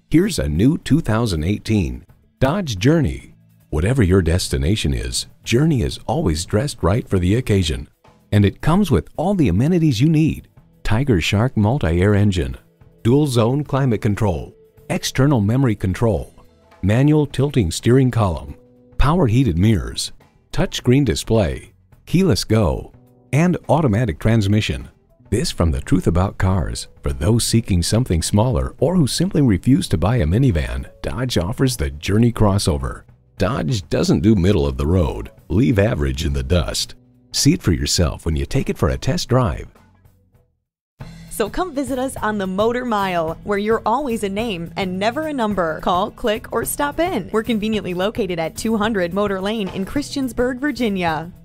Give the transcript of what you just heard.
Here's a new 2018 Dodge Journey. Whatever your destination is, Journey is always dressed right for the occasion. And it comes with all the amenities you need. Tiger Shark multi-air engine, dual zone climate control, external memory control, manual tilting steering column, power heated mirrors, touchscreen display, keyless go, and automatic transmission. This from the truth about cars. For those seeking something smaller or who simply refuse to buy a minivan, Dodge offers the Journey crossover. Dodge doesn't do middle of the road. Leave average in the dust. See it for yourself when you take it for a test drive. So come visit us on the Motor Mile, where you're always a name and never a number. Call, click, or stop in. We're conveniently located at 200 Motor Lane in Christiansburg, Virginia.